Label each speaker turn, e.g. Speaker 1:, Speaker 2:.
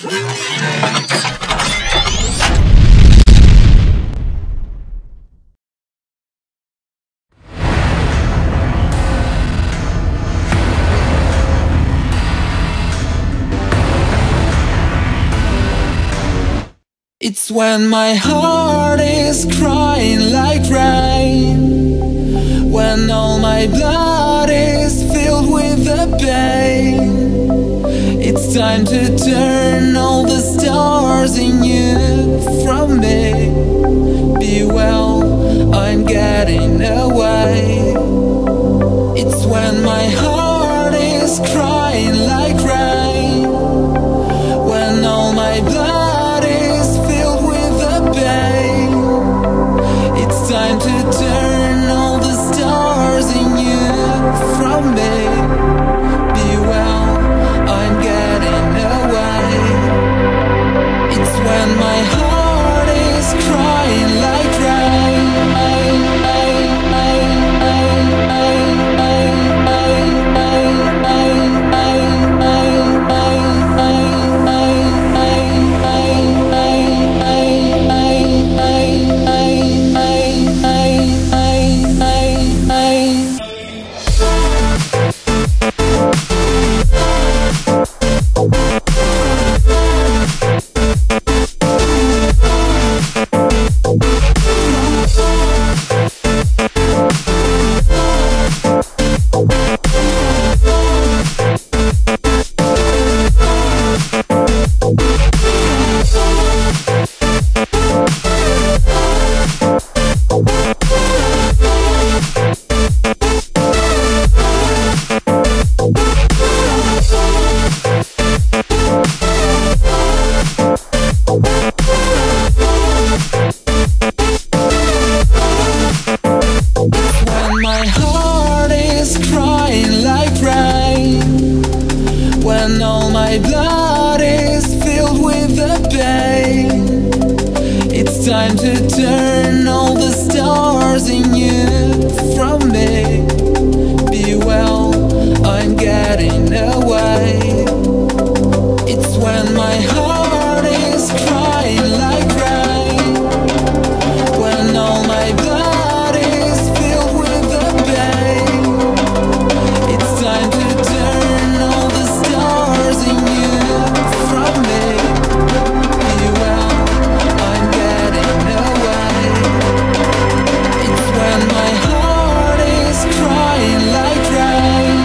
Speaker 1: It's when my heart is crying like rain, when all my blood is filled with the pain. It's time to turn all the stars in you from me. Be well, I'm getting away. It's when my heart is crying like rain, when all my blood is filled with the pain. It's time to turn all the stars in you from me. Be well, I'm getting away. It's when my heart is crying like rain. When all my blood is filled with the pain, it's time to turn all the stars in you from me. Be well, I'm getting away. It's when my heart is crying like rain, when all my blood is filled with the pain. It's time to turn all the stars in you from me. Be well, I'm getting away. It's when my heart is crying like rain.